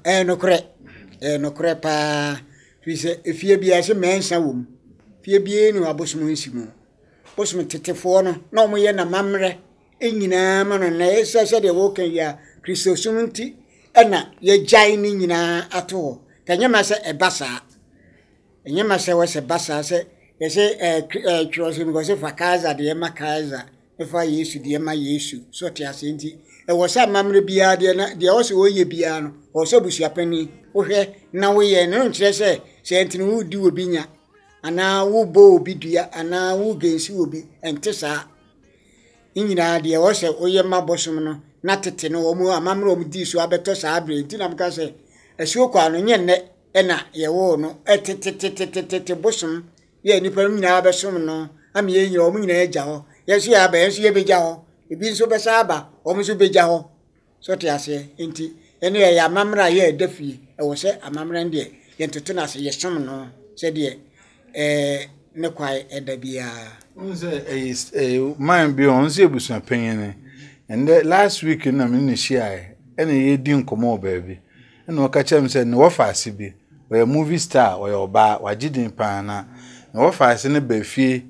no kre pa fi se fie bia se mensa wom fie bia ni abosum nsimu bosum tetefo no na mo ye na mamre enyina ma no na esa se de wo kan ya Kristo sumunti ena ye jai ni nyina ato kanyama se ebasa enyama se wo se basa se yese cross because if akaza de makaza if Yesu de ma Yesu so te asenti e wo sa mamre bia de na de wo se wo ye bia no wo so busua pani wo hwe na wo ye no nkire se entini wo di obi nya ana wo bo obi dua ana wo gensi obi ente sa nyina de wo se wo ye mabosom no na tete no wo mu amamre wo di so abeto sa abre nti na mka se esuo kwa no nye ne ena ye wo no tete bosom ye ni pam nyina abesom no am ye nyira o mu nyina agya ho yesu ya ba yesu ye beja ho ebi nso be sa aba o mu so beja ho so te ase enti ene ye amamra ye dafie e wo se amamra ndie ye ntoto na se ye som no se de ne kwai edabia unse man bi on se ebusuan panyin and last week na me ne share ene ye di nkomo baabi ene o ka chem se ne wo fa ase bi we movie star we oba wagidin pa na wo fa ase ne ba fie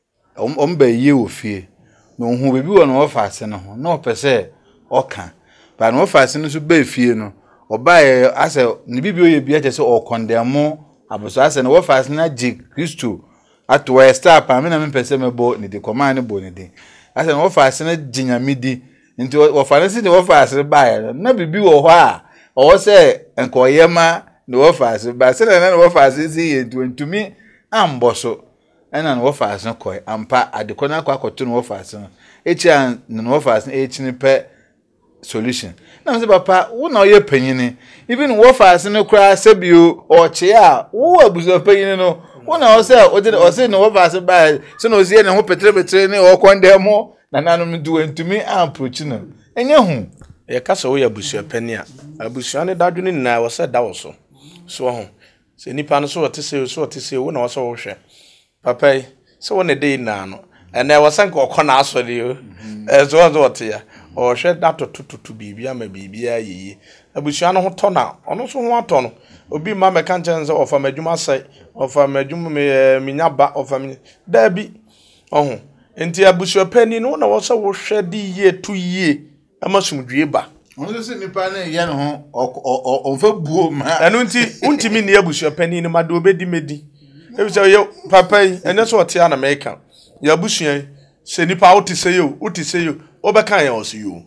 ba ye wo fie no hu bebi wo no wo fa ase ne ho na o pese o kan ba no wo fa ase ne so ba fie no oba ye ase ne bibi o ye bia che se o condemn aboso ase ne wo fa ase na ji Kristo ato we star pa me na me pese me bo ne de command bo ne de ase ne wo fa ase na jinyamidi nti wo fa ne se ne wo fa ase ba ye na bibi wo ho a o se enkoyema ne wo fa ase ba se na ne wo fa ase si ye ntumi amboso ena no fa ase koi ampa adekona kwa akoto no fa ase no echi an no fa ase echi ne pe solution na se papa wo na oye panyini even wo fa ase no kra sebio o che a wo abuzo panyini no wo na o se no wo fa ase ba so na o sie ne ho petre ne o kondemo na nanom du ntumi approach no enye hu ye kasa wo ya abuso pani a abuso ne dadwene na wo se da wo so ho se nipa no so wote se wo na wo so wo hwe papa se wo ne dey na no ene wo sanka okona asori o zo wote ya o hwe dato tututu bibia ma bibia yiyi abuso no ho to na ono so ho ato no obi ma me kan chenze ofa madwuma sai ofa madwuma me nyaba ofa da bi oho enti abuso pani no na wo so wo hwe di ye tu ye amasumdwe ba ono se nipa na ye no ho onfa buo ma enu nti untimi ne abuso pani no mado obedi medi e say yo papa ene so ote na meka ya abuso se nipa uti se yo obeka ya oso yo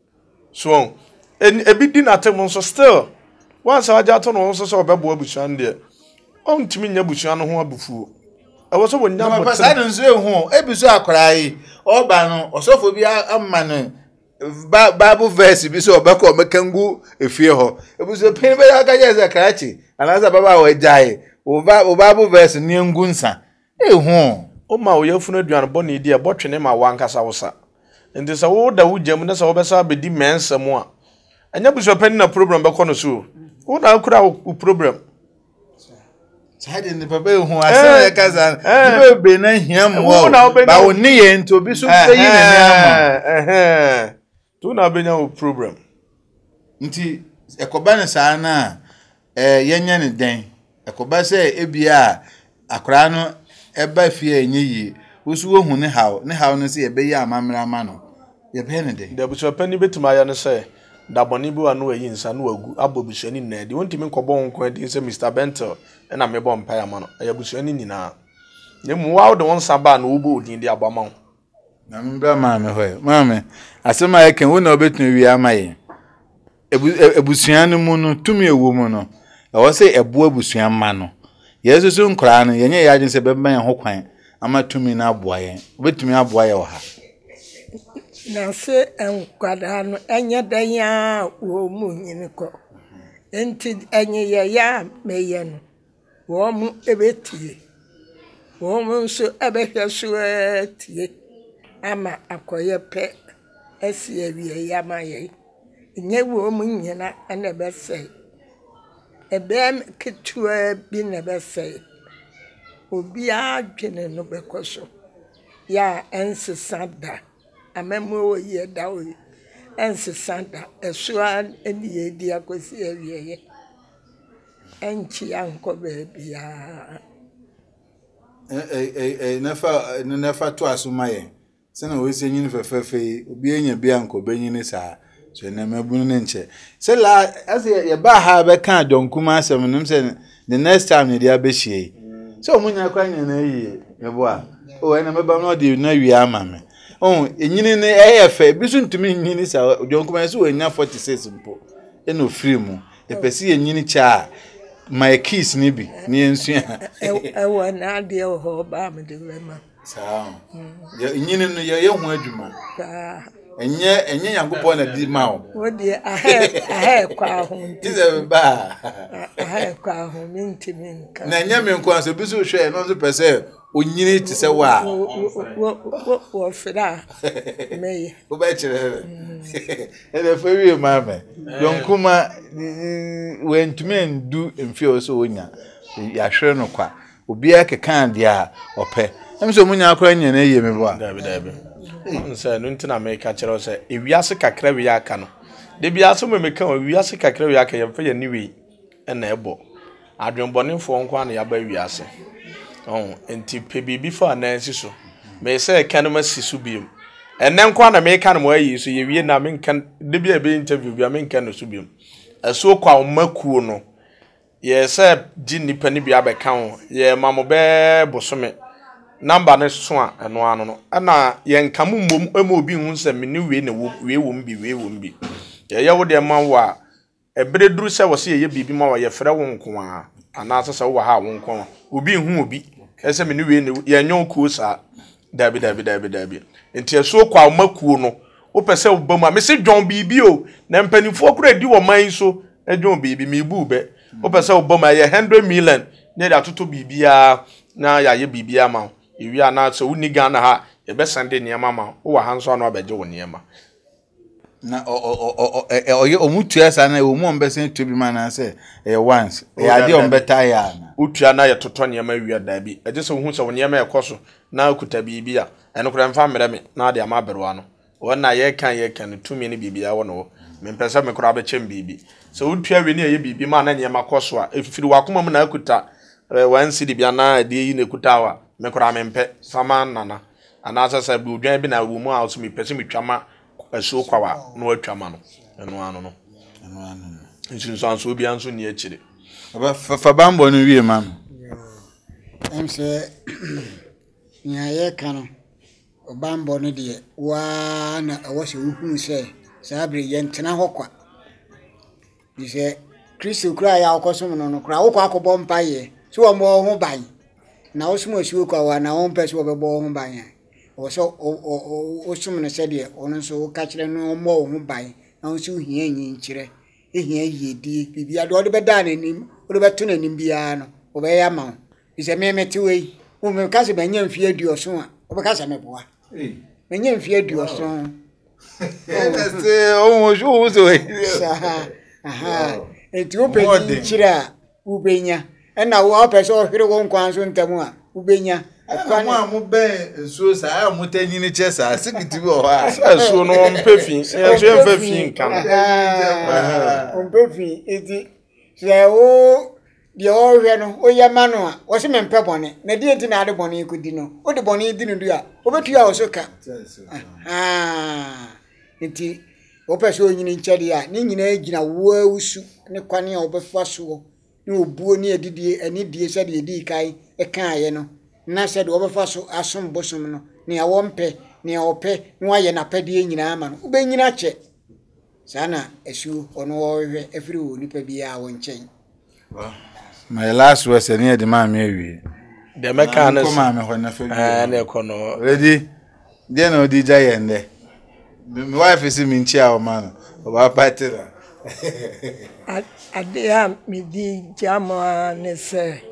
so ebi di na tem so still once aja to no so obebo abuso ande ontimi nya abuso no ho abufuo e wo so wonya bot papa sa no so ehu ebiso akorai oba no osofo bi amma no Bible verse bi so obeko mekangu efie ho ebuso pin be aka je se karachi anaza baba we jai o Bible verse ni ngunsa ehu o ma o yafunu aduan bo ne di e botwene ma wankasa wosa enti se wo da wujam ne se wo besa be di mensam a anya buso pani na problem be kono so wo na akura o problem sade ne papa ehu ase kaza be be na hiam wo ba wo ne ye nto bi so be yi ne ama tu na benya o problem nti ekoba ne saa na yenya ne den ekoba se ebia akra no eba fie enye yi usu wo hu ne haw no se ye be ya amamra ma no ye be ne de da buso pani betuma ya no se da boni bi wa no ayi nsa no agu abobusuani na de wontimi nkɔbɔ nko adi se Mr. Bentel na me bɔ mpa ya ma no ya busuani nyina ne mu wa de won saba na wo bo odin de abama na mbra ma me hoye mame asema ye ken wo na obetun wi amaye ebusuan mu no tumi ewo mu no e wo se ebo ebusuan ma no yesusu nkra no yenye ya agin se beba ye ho kwan ama tumi na aboa ye obetumi aboa ye wo ha na se enkwada no enye dan ya wo mu nyine ko enti enye ya meye no wo mu ebetie wo mu so ebehwe so tie ama akoye pe esi awie ya maye nye wo mu nyina na bese ebe ketua bi na bese obi adwene no bekoso ya ensesada amemo ye dawo ensesada esua eni ye di akosi awie enchi anko be bia nefa to asumaye sena we se nyini fefefe obi enya bia anko benyini sa so na mabunu ne nche se la as ye ba ha be kan donkuma asem nim se the next time ne dia be hie so munya kwanya na yi ye bo a o ena meba no de na wi ama me oh enyini ne efe bi so ntumi nyini sa donkuma so enya 46 mpo eno free mu e pesi enyini cha my kiss ni bi ni ensua ewa na de ho ba me de ma sa enyini no ye hu adwuma enye yankopon na di ma o wodi ahe kwa ho ize ba ahe kwa ho minti minka na enye me nko aso bi so hwe no so pese onyini ti se wa wo fira meye wo ba chere ele fewi mama yonkuma wentumi ndu mfio so onya ya hwe no kwa obi akekan dia ope emso munya akora nya na yie me bo a dabi nse no ntina me ka kire o se ewiase kakra wi aka no de biase mo me ka ewiase kakra wi aka ye fa ye niwe na ebo adwenbonefo nko na ya ba ewiase enti pe bibi fa na nsi so me se ka no masisu biem enne nko na me ka no mo ayi so ye wie na me nka de bia be interview bia me nka no so biem eso kwa makuo no ye se di nipa ni bia be ka ho ye mamo be bosome number ne so a eno ano no na ye nkamu mom ema obi hu se me ni we na we wom bi ye wo de ma wo a ebere duru se wo se ye bibi ma wo ye frɛ wo nko a ana asesa wo ha wo nko obi hu obi ese me ni we na ye nyon ko sa dabi enti eso kwa makuo no wo pese wo bam a me se dwon bibi o na mpanifo kura di wo man so edwon bibi me bu be wo pese wo bam a ye 100 million ne da toto bibia na ya ye bibia ma iwi ana so uni Ghana ha ye be sande niam ma wo wa hanso na obeje wo niam na oye omutu asa na o mu mbese to bi mana se once ya de ombeta ya na utua na ye toto niam wi ada bi eje so hu so wo niam ekoso na akuta bibia eno kura mfa mere me na de ama berwa no wona ye kan tumi ni bibia wo no me mpesa me kura be chem bibi so utua we ni ye bibi ma na niam akoso a efifiri wakoma mu na akuta wansi de bia na de yi na akuta wa me kura me mpe sama nana ana asasa bi odwan bi na wo mu a so me pese me twama eso kwawa no atwama no eno ano no nsinso anso obi anso ni akire aba fa bambo no wie mam emse nya ye kanu bambo no de wa na awose uhun se sabre ye ntena hokwa dise Kristo kura ya akosom no kura wo kwa akobọ mpaye so wo mo ho ban na osum asuo kwa wa na wo mpese wo bebo ho ban o so osum no se de ono so ka kire no mo ho ban na wo so hia nyin kire ehia yedi bibia de be da na nim wo be to na nim bia no wo be ya ma ise me meti we wo me ka se banya mfie aduoso a wo be ka se me boa banya mfie aduoso ese o jo so aha eti wo pe kira ubenya na wo pese o hire wo nkwan so ntamu a ubenya kwa mo be so sa mo tanyini chesa sigiti bi o ha so no mpefi so mpefi nkan mpefi eti se wo de o hwe no o ye ma no a wo se mempe bone na de enti na ade bone ko di no o de bone di no du a obetu a wo so ka enti o pese onyini nchede a ni nyina agina wo awusu ne kwane a obefa so ni obuo ni adidie ani die se de di kai e kan aye no na se de obefa so asom bosom no ne a wompe ne a ope no aye na pede nyina ama no ubenyina che sana esu ono wo hwe efiri wo nipa bia wo nchen my last words any the man me wi the mechanic come am ho na fa na ekono ready dey no di jayende my wife is me nchi a man oba patira adia mi di jama ne se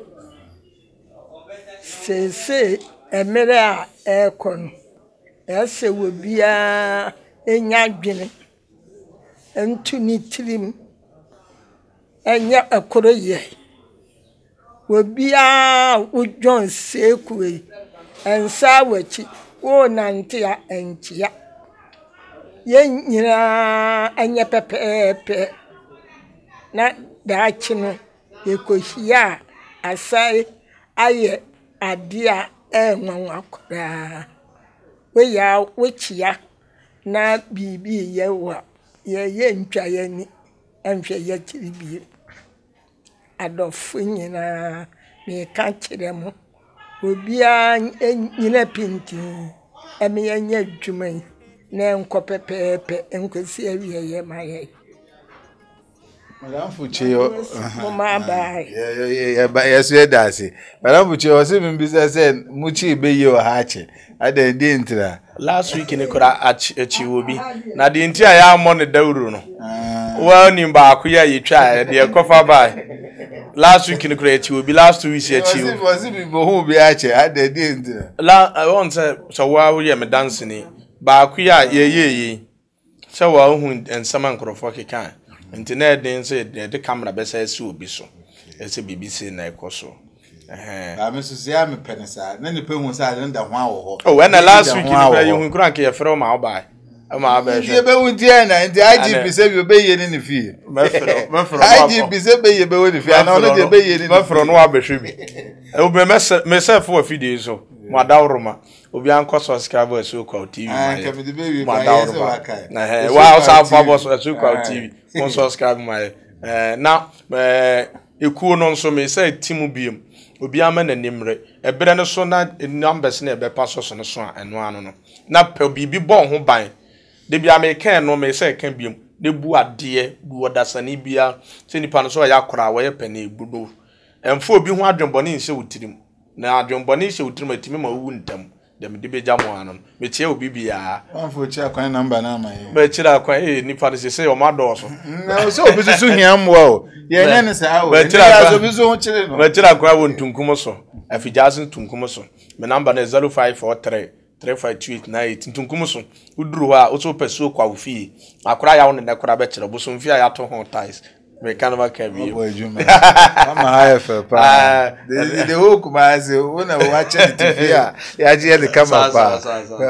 emere a ekon ese wo bia enya dwene entu ni tirim enya akoro ye wo bia wo John sekue ensa wachi wo nantia enchia ye nyina anya pepepe na dachi no yekohia asai aye adia enwanwa kora we ya wochia na bibi ye wa ye ntwa ye ni enhwe ye kiribi adofu nyina me ka kire mo obia nyina pinti eme ye nya dwuman na enkopepepe enkosi awie ye maye Madam Fuchio mama bai yes we dasi Madam Fuchio o se me bi say muchi be ye o ha che ade di ntra last week ni kora achi obi na de nti a ya mo ne dawuru no wa ni ba ko ya yitwa de kofa bai last week ni kora achi obi last 2 weeks achi obi was it be who be ache ade di ntra la I want say so wa we me dance ni ba ko ya ye so wa hu ensama nkrofo kekan nti na den say de camera be say si obi so ese BBC na ekoso I'm so am penisa na ni pe hu say de nda ho awo ho oh when the last week you hu kura ke yefro ma obai ma ba she be hu die na nti IGP say be ye ni fi mefro IGP say be ye be we ni fi na no de be ye ni mefro no abehwe bi e obi myself for video so ma dawroma obi an koso subscribe so kwa TV ma dawroma na wa also for boss so kwa TV mo subscribe my na ekuo no nso me say timu biem obi ama na nimre ebere no so na numbers na ebe paso so no so eno ano no na pe bibi bon ho ban de bia me kan no me say kan biem de bu ade bu odasani bia se nipa no so ya kora wo ye pane egbudo emfo obi ho adwenbone nse wotirim na adwenbone nse wotirim atimi ma wu ntam dem de beja mo ano me tie obi bia amfo chia kwan number na ma me chira kwan nipa de se o ma do so na so obi so hiamwa o ye nya ne sa o me chira so obi so ho chire no me chira kwan wo ntunkum so afijasin tunkum so me number na 0543 352898 ntunkum so uduru ha o so peso kwa ofi akora ya wo ne kora be chira bo so mfi ya to ho ties me kanava kabi boy juma ama high fa pa the whole kumaze una watch the TV ya je the camera pa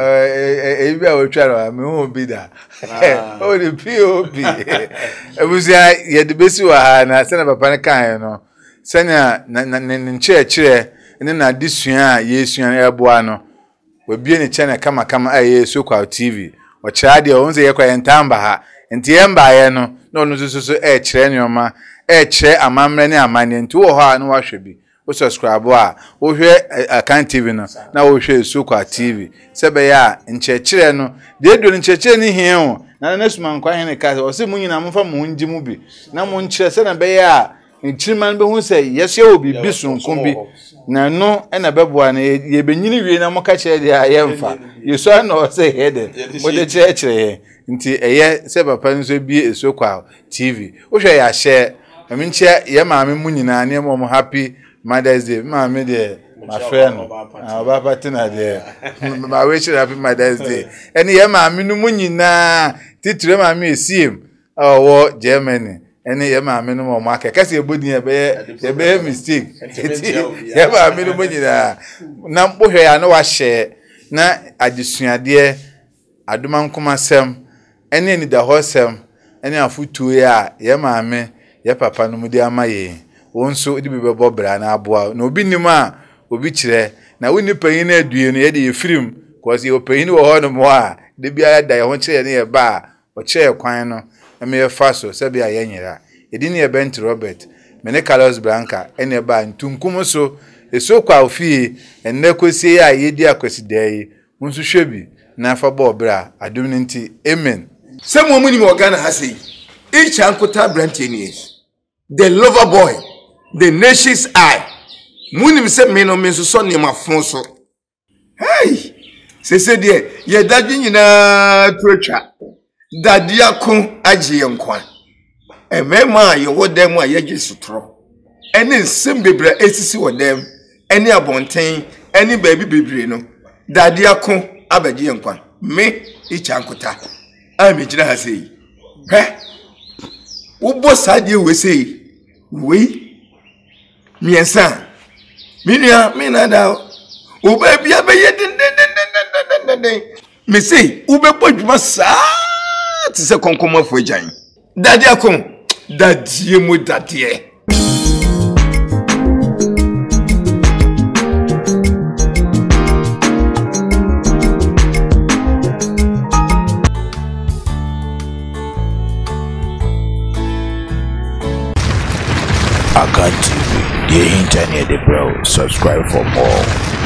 e bi a wo twara me ho bi da o the POP ebusia ye de besi wa ha na se na papa ne kan no se na nche ne na disua yesua eboa no we bie ne channel kama yesu kwa TV o kira de o nze ye kwa yentamba ha nti yemba ye no no no so kire nyoma kire amamre ne amane nti wo ho a no wahwe bi wo subscribe a wo hwe Akan TV no na wo hwe Sukwa TV sebe ya nchekire no de do nchekire ni hie ho na na suma nkwa hene ka o se munyina mfa mu nji mu bi na mu nchire se na be ya nchiriman be hu se yese obi bi sunkum bi na no na beboa na ye benyini wie na mo ka kire dia yemfa yeso na o se hede mo de kire nti eye se papa nso bi Sukwa TV wo hwe ya share aminche ye maame mu nyina ne mo happy Mother's Day maame de my friend aba patina de ma wish you happy Mother's Day eni ye maame nu mu nyina titire maame esiem owo Germany eni ye maame nu mo akeka se ebodi ye be mistake ye maame nu mu nyina na mpohwe ya na wa share na adesuade adoma nkomasem eni da hosem eni afutu ya ye maame ye papa no mudi amaye wonso di bebe bra na aboa na obi nima obi kire na woni panyin na adue no ye de yefirim cause ye panyin wo ho no mo a de bia da ye ho kire ne ye ba o kire kwan no na me fa so se bia ye nyira edi ne ye Bent Robert mene Carlos Branca ene ba ntunkum so eso kwa ofie enne kosie a ye di akwasi dai wonso hwebi na fa bo bra adum nti amen. Some woman in Ghana has said, each ankota brantenies, the lover boy, the nation's eye. Munim se me no me so ne mafonso. Hey, se de ye dadwe nyina tuatwa. Dade akon agye nkwa. Emema ye wodem a ye gisutro. Ene nsem bebra esisi wodem, ene abonten, ene baabi bebre no. Dade akon abagye nkwa. Me each ankota I'm jina ha sei. Ubo sadie we sei. We miensa. Minia me na da. Uba bia be ye den. Me sei ube podwuma sa ti se konkoma fo agyan. Dade akon. Dadie mu dade. Akan TV, the internet, the bro. Subscribe for more.